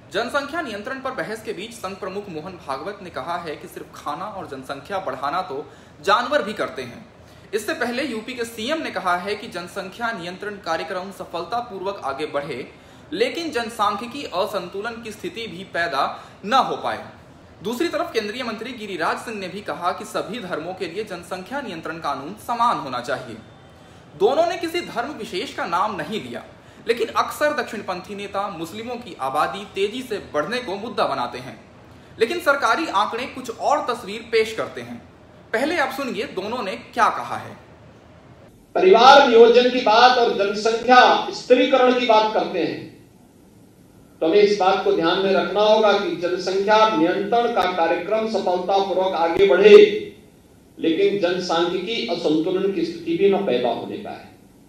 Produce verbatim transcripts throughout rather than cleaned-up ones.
जनसंख्या नियंत्रण पर बहस के बीच संघ प्रमुख मोहन भागवत ने कहा है कि सिर्फ खाना और जनसंख्या बढ़ाना तो जानवर भी करते हैं। इससे पहले यूपी के सीएम ने कहा है कि जनसंख्या नियंत्रण कार्यक्रम सफलतापूर्वक आगे बढ़े, लेकिन जनसांख्यिकी असंतुलन की स्थिति भी पैदा न हो पाए। दूसरी तरफ केंद्रीय मंत्री गिरिराज सिंह ने भी कहा कि सभी धर्मों के लिए जनसंख्या नियंत्रण कानून समान होना चाहिए। दोनों ने किसी धर्म विशेष का नाम नहीं लिया, लेकिन अक्सर दक्षिणपंथी नेता मुस्लिमों की आबादी तेजी से बढ़ने को मुद्दा बनाते हैं, लेकिन सरकारी आंकड़े कुछ और तस्वीर पेश करते हैं। पहले आप सुनिए दोनों ने क्या कहा है। परिवार नियोजन की बात और जनसंख्या स्त्रीकरण की बात करते हैं तो हमें इस बात को ध्यान में रखना होगा कि जनसंख्या नियंत्रण का कार्यक्रम सफलतापूर्वक आगे बढ़े, लेकिन जनसांख्यिकी असंतुलन की स्थिति भी न पैदा होने पाए।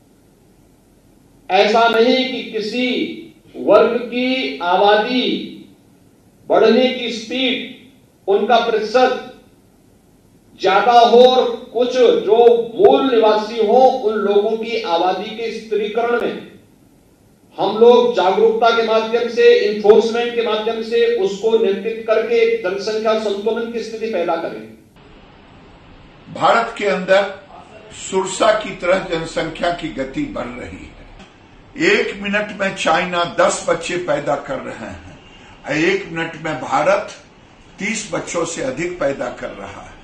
ऐसा नहीं कि किसी वर्ग की आबादी बढ़ने की स्पीड, उनका प्रतिशत ज्यादा हो और कुछ जो मूल निवासी हो उन लोगों की आबादी के स्त्रीकरण में हम लोग जागरूकता के माध्यम से, इन्फोर्समेंट के माध्यम से उसको नियंत्रित करके जनसंख्या संतुलन की स्थिति पैदा करें। भारत के अंदर सुरसा की तरह जनसंख्या की गति बढ़ रही है। एक मिनट में चाइना दस बच्चे पैदा कर रहे हैं, एक मिनट में भारत तीस बच्चों से अधिक पैदा कर रहा है।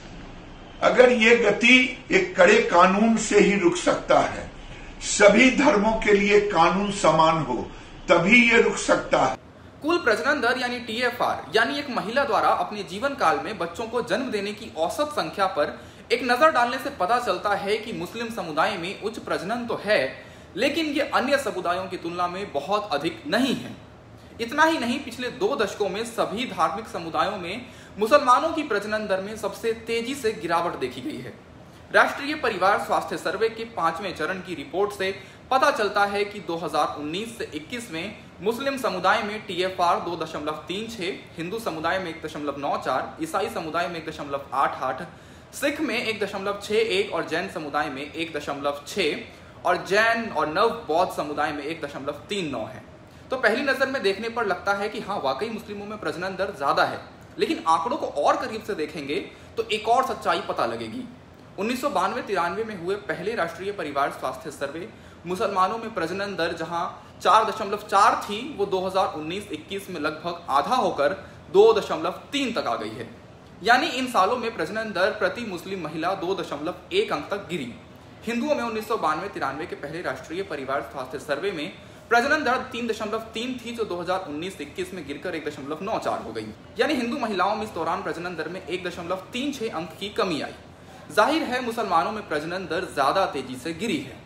अगर ये गति एक कड़े कानून से ही रुक सकता है, सभी धर्मों के लिए कानून समान हो, तभी ये रुक सकता है। कुल प्रजनन दर यानी टी एफ आर यानी एक महिला द्वारा अपने जीवन काल में बच्चों को जन्म देने की औसत संख्या पर एक नजर डालने से पता चलता है कि मुस्लिम समुदाय में उच्च प्रजनन तो है, लेकिन ये अन्य समुदायों की तुलना में बहुत अधिक नहीं है। इतना ही नहीं, पिछले दो दशकों में सभी धार्मिक समुदायों में मुसलमानों की प्रजनन दर में सबसे तेजी से गिरावट देखी गई है। राष्ट्रीय परिवार स्वास्थ्य सर्वे के पांचवें चरण की रिपोर्ट से पता चलता है कि दो हज़ार उन्नीस से इक्कीस में मुस्लिम समुदाय में टी एफ आर दो दशमलव तीन छह, हिंदू समुदाय में एक दशमलव नौ चार, ईसाई समुदाय में एक दशमलव आठ आठ, सिख में एक दशमलव छह एक और जैन समुदाय में एक दशमलव छह और जैन और नव बौद्ध समुदाय में एक दशमलव तीन नौ है। तो पहली नजर में देखने पर लगता है कि हाँ, वाकई मुस्लिमों में प्रजनन दर ज्यादा है, लेकिन आंकड़ों को और करीब से देखेंगे तो एक और सच्चाई पता लगेगी। उन्नीस सौ बानवे तिरानवे में हुए पहले राष्ट्रीय परिवार स्वास्थ्य सर्वे मुसलमानों में प्रजनन दर जहां चार दशमलव चार थी, वो दो हज़ार उन्नीस इक्कीस में लगभग आधा होकर दो दशमलव तीन तक आ गई है। यानी इन सालों में प्रजनन दर प्रति मुस्लिम महिला दो दशमलव एक अंक तक गिरी। हिंदुओं में उन्नीस सौ बानवे तिरानवे के पहले राष्ट्रीय परिवार स्वास्थ्य सर्वे में प्रजनन दर तीन दशमलव तीन थी, जो दो हज़ार उन्नीस इक्कीस में गिरकर एक दशमलव नौ चार हो गई। यानी हिंदू महिलाओं में इस दौरान प्रजनन दर में एक दशमलव तीन छह अंक की कमी आई। जाहिर है मुसलमानों में प्रजनन दर ज्यादा तेजी से गिरी है।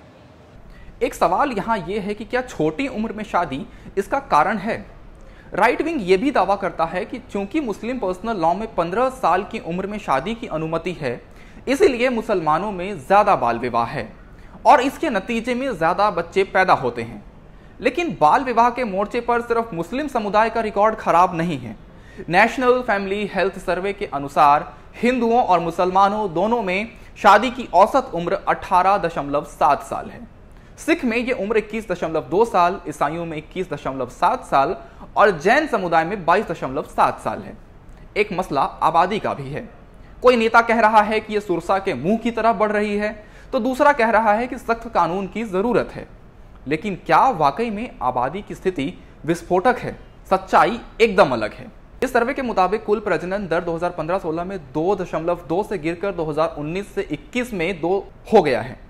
एक सवाल यहाँ यह है कि क्या छोटी उम्र में शादी इसका कारण है? राइट विंग ये भी दावा करता है कि चूंकि मुस्लिम पर्सनल लॉ में पंद्रह साल की उम्र में शादी की अनुमति है, इसीलिए मुसलमानों में ज्यादा बाल विवाह है और इसके नतीजे में ज्यादा बच्चे पैदा होते हैं। लेकिन बाल विवाह के मोर्चे पर सिर्फ मुस्लिम समुदाय का रिकॉर्ड खराब नहीं है। नेशनल फैमिली हेल्थ सर्वे के अनुसार हिंदुओं और मुसलमानों दोनों में शादी की औसत उम्र अठारह दशमलव सात साल है। सिख में यह उम्र इक्कीस दशमलव दो साल, ईसाइयों में इक्कीस दशमलव सात साल और जैन समुदाय में बाईस दशमलव सात साल है। एक मसला आबादी का भी है। कोई नेता कह रहा है कि यह सुरसा के मुंह की तरह बढ़ रही है, तो दूसरा कह रहा है कि सख्त कानून की जरूरत है। लेकिन क्या वाकई में आबादी की स्थिति विस्फोटक है? सच्चाई एकदम अलग है। इस सर्वे के मुताबिक कुल प्रजनन दर दो हज़ार पंद्रह सोलह में दो दशमलव दो से गिरकर दो हज़ार उन्नीस से इक्कीस में दो हो गया है।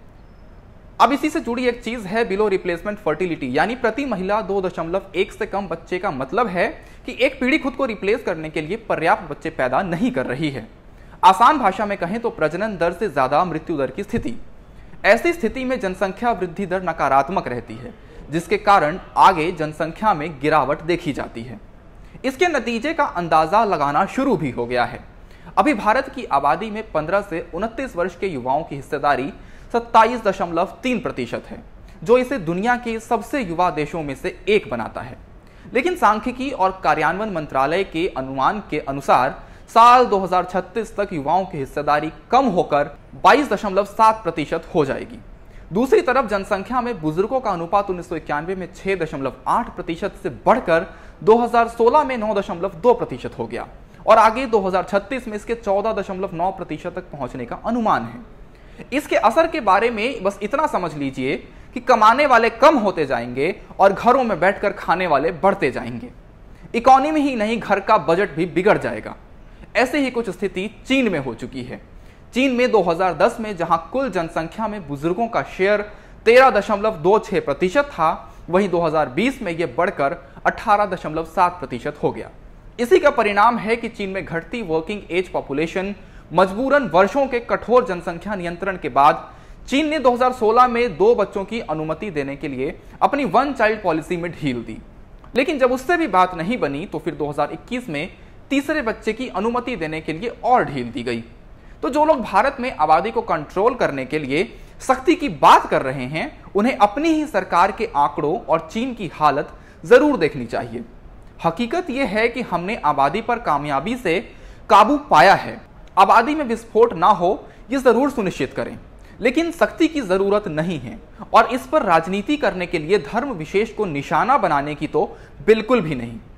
अब इसी से जुड़ी एक चीज है बिलो रिप्लेसमेंट फर्टिलिटी, यानी प्रति महिला दो दशमलव एक से कम बच्चे का मतलब है कि एक पीढ़ी खुद को रिप्लेस करने के लिए पर्याप्त बच्चे पैदा नहीं कर रही है। आसान भाषा में कहें तो प्रजनन दर से ज्यादा मृत्यु दर की स्थिति। ऐसी स्थिति में जनसंख्या वृद्धि दर नकारात्मक रहती है, जिसके कारण आगे जनसंख्या में गिरावट देखी जाती है। इसके नतीजे का अंदाजा लगाना शुरू भी हो गया है। अभी भारत की आबादी में पंद्रह से उनतीस वर्ष के युवाओं की हिस्सेदारी सत्ताईस दशमलव तीन प्रतिशत है, जो इसे दुनिया के सबसे युवा देशों में से एक बनाता है। लेकिन सांख्यिकी और कार्यान्वयन मंत्रालय के अनुमान के अनुसार साल दो हज़ार छत्तीस तक युवाओं की हिस्सेदारी कम होकर बाईस दशमलव सात प्रतिशत हो जाएगी। दूसरी तरफ जनसंख्या में बुजुर्गों का अनुपात उन्नीस सौ इक्यानवे में छह दशमलव आठ प्रतिशत से बढ़कर दो हज़ार सोलह में नौ दशमलव दो प्रतिशत हो गया और आगे दो हज़ार छत्तीस में इसके चौदह दशमलव नौ प्रतिशत तक पहुंचने का अनुमान है। इसके असर के बारे में बस इतना समझ लीजिए कि कमाने वाले कम होते जाएंगे और घरों में बैठकर खाने वाले बढ़ते जाएंगे। इकोनॉमी ही नहीं, घर का बजट भी बिगड़ जाएगा। ऐसे ही कुछ स्थिति चीन में हो चुकी है। चीन में दो हज़ार दस में जहां कुल जनसंख्या में बुजुर्गों का शेयर तेरह दशमलव दो छह प्रतिशत था, वहीं दो हज़ार बीस में यह बढ़कर अठारह दशमलव सात प्रतिशत हो गया। इसी का परिणाम है कि चीन में घटती वर्किंग एज पॉपुलेशन मजबूरन वर्षों के कठोर जनसंख्या नियंत्रण के बाद चीन ने दो हज़ार सोलह में दो बच्चों की अनुमति देने के लिए अपनी वन चाइल्ड पॉलिसी में ढील दी। लेकिन जब उससे भी बात नहीं बनी तो फिर दो हज़ार इक्कीस में तीसरे बच्चे की अनुमति देने के लिए और ढील दी गई। तो जो लोग भारत में आबादी को कंट्रोल करने के लिए सख्ती की बात कर रहे हैं, उन्हें अपनी ही सरकार के आंकड़ों और चीन की हालत जरूर देखनी चाहिए। हकीकत यह है कि हमने आबादी पर कामयाबी से काबू पाया है। आबादी में विस्फोट ना हो यह जरूर सुनिश्चित करें, लेकिन सख्ती की जरूरत नहीं है और इस पर राजनीति करने के लिए धर्म विशेष को निशाना बनाने की तो बिल्कुल भी नहीं।